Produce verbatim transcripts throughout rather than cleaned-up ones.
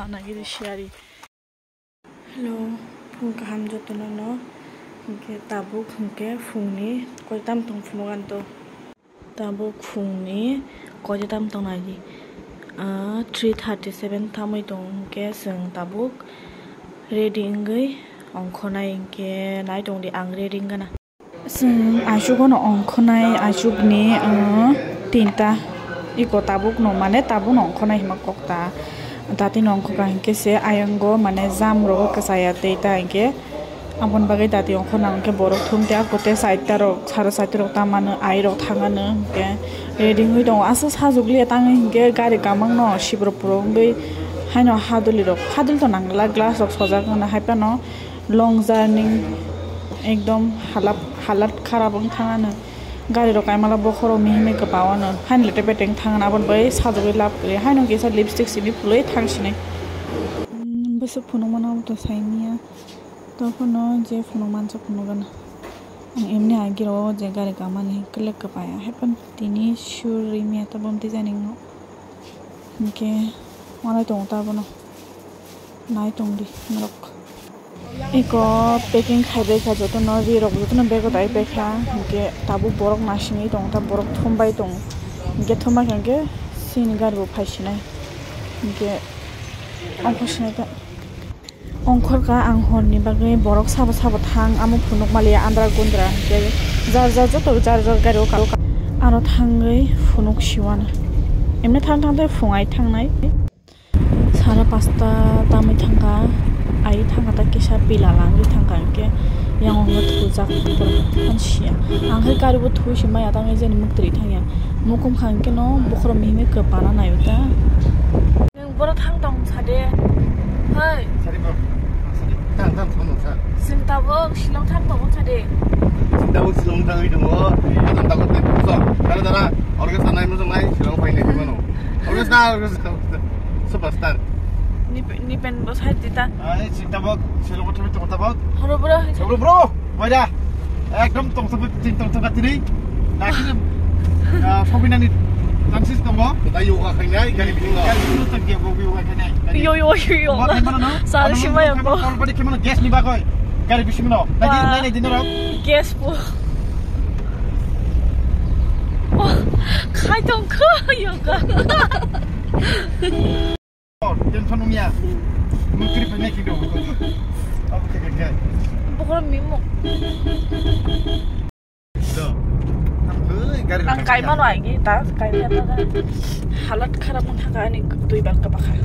나기도 시야리. Hello, phung kaham jotono no. Ke tabuk hengke phungni ko tam tong phungan to. Tabuk phungni ko tam tong lagi. Ah three thirty-seven thamoi tong ke seng tabuk ready ngai ongkhonai ke nai tong di ang ready ngana. Seng ajugo no ongkhonai ajugni ah tinta iko tabuk no mane tabuk no ongkhonai hima kokta. Tati nongko kahingke se ayango mane jam rogo kesaya teita ingke ampun bagai tati ongko nangke borok thumte akote saita rok sara saita rok tamane ai rok thangane ke ready hui dong asa sajugli tang ingke gari kamang no shibro pro ngai haino haduli rok hadul to nangla glass rok sojak na haipa no long journey ekdom halap halat kharab ang thangane gari rok kaimala bokhoro mihime ke pawana hain lete peteng thangan abon bai sajugui lap kre haino gesa lipstick simi puloi thangsinai beso phuno mana to saimia to phuno je phuno mancha phuno gana ang emni agiro je gari kamani kelek ke paya hepan tini shuri mi ta bom ti janing no ke mana tong ta bono nai tong di marok iko packing khaibai kha joto no ri rok joto no bego dai bekha ke tabu borok nasini tong ta borok thombai tong ke thoma ke sin gar bo phaisinai ke ongkhosnai ta ongkhor ka ang honni bagai borok sabo sabo thang amu phunuk malia andra gundra ke jar jar joto jar jar garo ka aro thangai phunuk siwana emne thang thang te phungai thangnai sara pasta tamai thangka ai thanga ta kisa pila langi thangka ke yang ong thujak por ansia ang hai kari bo thu sima ya tang je muktri thangya mukum khang ke no bokhro mihme ke pana nayuta nang bor thang tong sade hai sari bo sari tang tang thong sa sing tabo Shillong thang tong sade sing tabo Shillong thang wi dong tang tang te so dara dara orga sanai mo nai Shillong pai ne ke mano orga na orga superstar ni ni pen bos hai tita ai sing tabo Shillong thang tong tabo horo bro horo bro wajah ekdom tong sabut sing tong tong katini nakini Pembinaan Francis tunggu, kita yoga kayaknya, gari bikinga. Gari bikinga tak dia bawa yoga kayaknya. Yo yo yo yo. Salah sih mah ya po. Kalau pada kemana gas nih bakoy, gari bikinga. Nanti nanti dinner up. Gas po. Oh, kai tong ke yoga. Oh, jangan penuhnya. Mungkin banyak itu. Oke oke oke. Pokoknya mimok. So. Ang kai mano lagi, ta kai apa kan? Halat kharap ng haka ni tuy bal ka baka.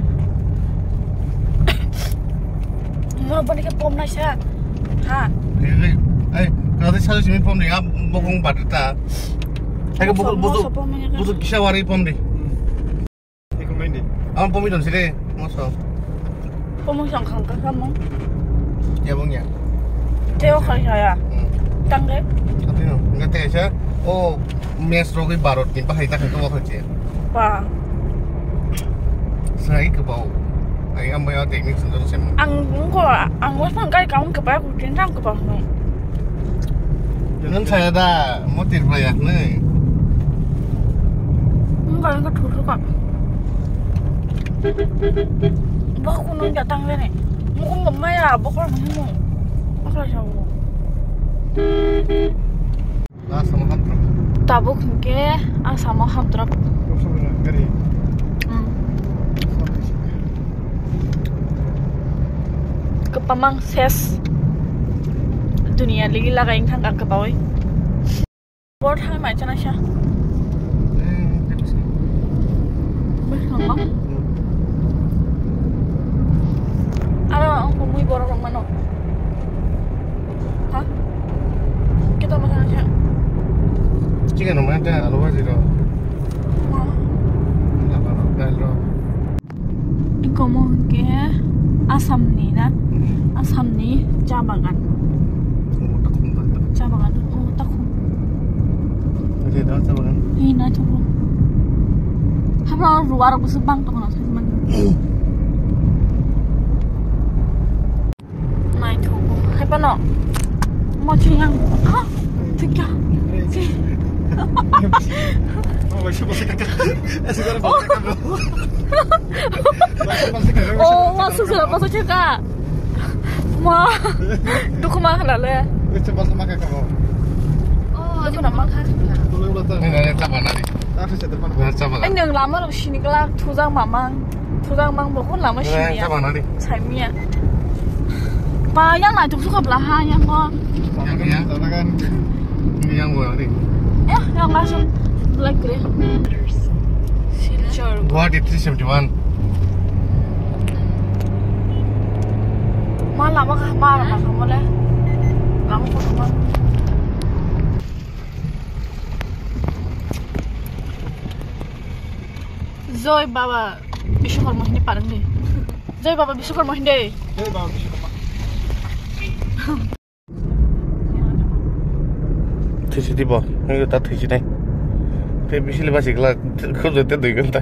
Mo balik ka pom na siya. Ha? Eh, eh, kalau saya sini pom ni, ab bokong badta. Saya bokong bokong bokong kisah wari pom ni. Ikut main ni. Am pom itu sini, masuk. Pom yang kang ka kamu? Ya bong ya. Teo kali saya. Tangge? Tapi no, enggak teh saya. Oh, mes rogi barot ni bahai tak itu waktu je. Pa. Saya ke bau. Ai am bayar teknik sendiri sem. Ang ko, ang was pang kai kamu ke pa ku tentang ke pa no. Jangan saya dah motif banyak nih. Enggak enggak dulu kak. Bah ku nung datang ni. Mu ku mama ya, bokor mu. Bakal siapa? Lah sama hamtrap. Tabuk ke sama hamtrap. Sama gari. Hmm. Kepamang ses dunia lagi lagain kan ke bawah. Board hai macam mana sih? Eh, itu sih. Bersama. Ada orang pemui borak orang mana? Hah? Kita makan aja. Jika nama ada aluan zero. Tidak apa apa zero. Iko mau ke Assam ni na, Assam ni Jabangan. Oh tak kumpa. Jabangan, oh tak kum. Ada dah Jabangan. Ini tu. Hampa luar aku sebang tu mana sih man. Mai tu. Apa no? Mau cingang? Hah? Tiga. Oh, masuk sudah masuk juga. Ma, tu kemana lah le? Oh, tu nama kan? Ini apa nanti? Ini yang lama lu sini kelak, tuzang mamang, tuzang mang berkon lama sini ya. Cai mie. Ma, yang lain tu suka belahan yang kok. Yang ini, kan? Ini yang gua nih. Ya, yang langsung black grey. Silver. Gua di three seventy one. Ma lama kah? Ma lama kamu le? Lama kok kamu? Zoy baba bisukar mau ini parang deh. Zoy baba bisukar mau ini. Zoy baba bisukar mau. Terus di bawah, ini kita terus nih. Tapi sih lepas iklan, kau jadi dua gantai.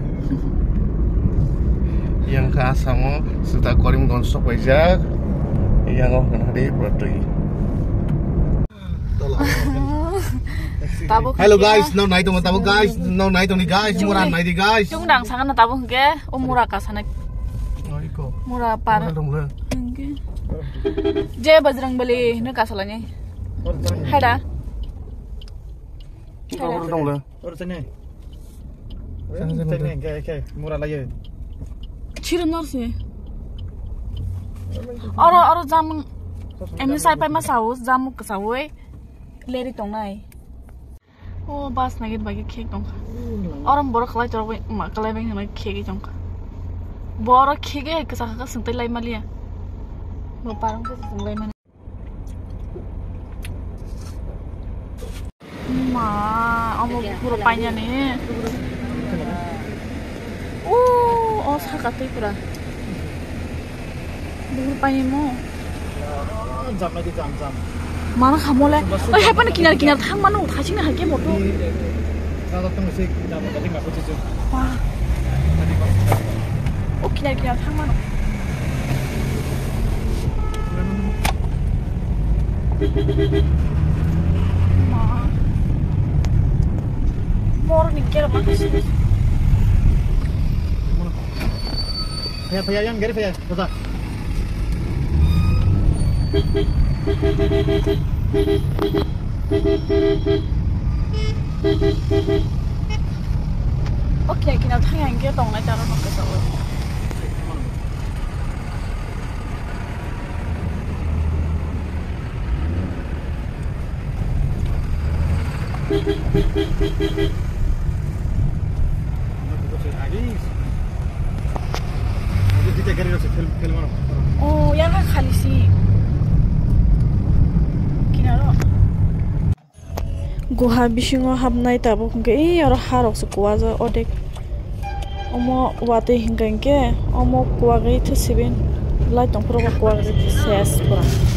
Yang khas sama sudah korim konsep aja. Yang oh kena di produk. Hello guys, no night on tabu guys, no night on guys, murah night guys. Jung dang sangat na tabu ke, oh murah kasana. Oh iko. Murah par. Jay bajrang bali, ne kasalanya. Hada. Kau dong le. Orang sini. Sini, ke ke, murah lagi. Ciren nasi. Oro oro jam, emi sai pai masau, jamu kesawai, leri tong nai. Oh, bas nagit bagi cake dong. Orang borok kelai jorok mak kelai bagi nai cake dong. Borok cake kesah kesah sentai lai malia. Mau parang kesah sentai mana? Ma, amo pura panya nih. Oh, oh sakati pura. Pura panya mo. Jam lagi jam jam. Mana kamu le? Oh, apa nih kinar kinar thang mana? Thasing nih harga motor. Kalau tuh musik jam tadi nggak putus tuh. Wah. Oh, kinar kinar thang mana? Ma. Mor nih kira apa sih? Paya paya yang gari paya, kota. Oke, kita tanya yang kita dong, nanti cara pakai sawo. Oh, yang kan kali sih. Guha bisingo habnai tabu ke i aro harok se kuaza odek omo wate hingangke omo kuagai thsibin lai tong pro kuagai ses pura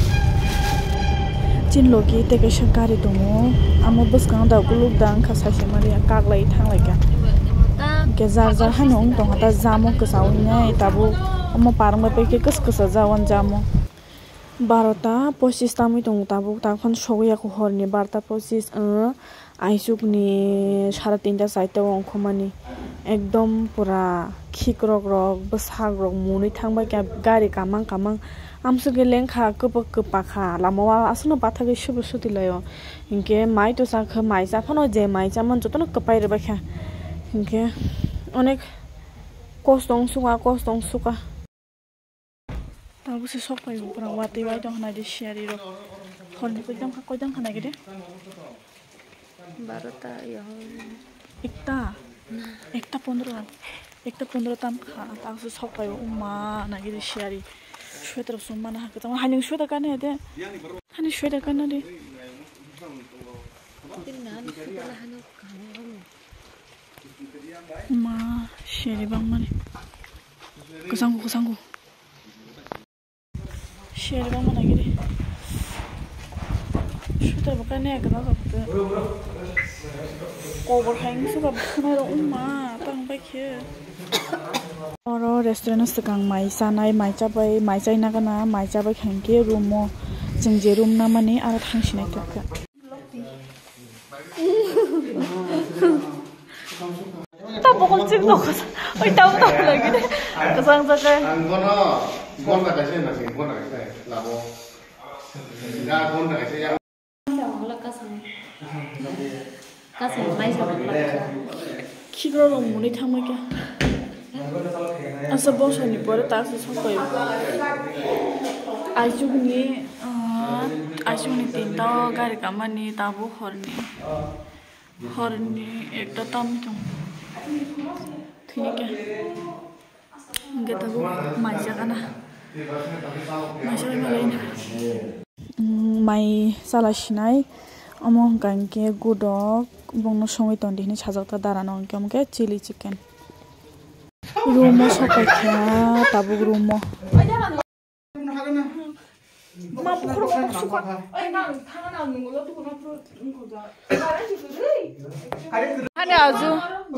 chin logi teke shankari tomo amo buskang da guluk dang khasa semari kaglai thanglai ka ke jar jar hanong tong ata jamo kasaw nai tabu omo parma pe ke kus kus jawan jamo Barata posis tamu itu tabu takkan shoya ku horni barata posis eh aisuk ni সাড়ে তিনটা চারটা অংক মানে একদম পুরা খিকরক রক বসাগ রক মুনি থাংবা গাড়ি কামাং কামাং আমসুকে লেংখা কপক কপাখা লামাওয়া আসনো পাথাকে সুব সুতিলায় ইনকে মাই তো সাখ মাই সাফানো যে মাই জামান যতন কপাই রেবাখা ইনকে অনেক কষ্ট অংশুকা কষ্ট অংশুকা Tahu sih sok payu perang wati wai dong hana di share iro. Hon kau dong kau dong hana gede. Baru ta ya. Ekta, ekta pondro, ekta pondro tam kha. Tahu sih sok payu umma hana gede share. Shwe terus umma nah kita mah hanya shwe kan ada. Hanya shwe kan ada. Ma share bang mana? Kesanggu kesanggu. Share bang mana gini? Shooter bukan ya kenal apa? Cover hang suka bukan umma, tang baik ya. Oro restoran sekarang mai sanai mai cabai mai cai naga na mai cabai hangke room mo, jengje room nama ni alat hang sinai tak. Ojek no kasa. Oi tahu tahu lagi deh. Kesang sakai. Angkono, gon tak kasih nasi, gon tak kasih, labo. Ya gon tak kasih yang. Kira lo muni thamai kya. Asa bosa ni pore ta sa sakai. Ajuk ni, ajuk ni tinta gari kamani tabu horni. Horni ekta tam tung. ठीक है इनके तब माइजा का ना माइजा का लेना माइ सालाशिनाय अमों गांके गुडक बंगनो संगै तंदी ने छाजकता दारानो अंके हमके चिली चिकेन रूमो सपाइखा ताबु रूमो मा बुखरो सुखा ओइ ना थांगा ना नंगलो दुखना नंगोजा ada azu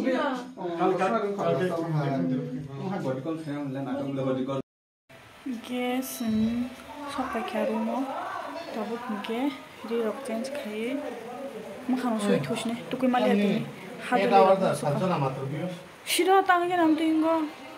gas sampai ke rumah tabuk ke di rock change kai makan suai thusne tu koi mali ati hadu shira tang ke nam tingo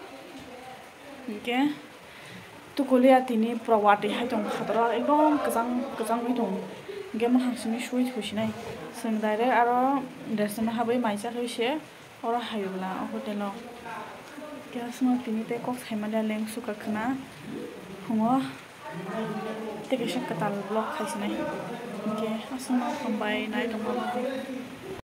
ke tu koli ati ni prawati hai tong khadra ekdom kazang kazang hai tong ge makan sini suai thusne sing direct aro desna habai maisa hoise ora hayula hotel ke asma tini te kok thaimala leng suka khna hungo te ke shak katal block khaisnai ke asma pambai nai tong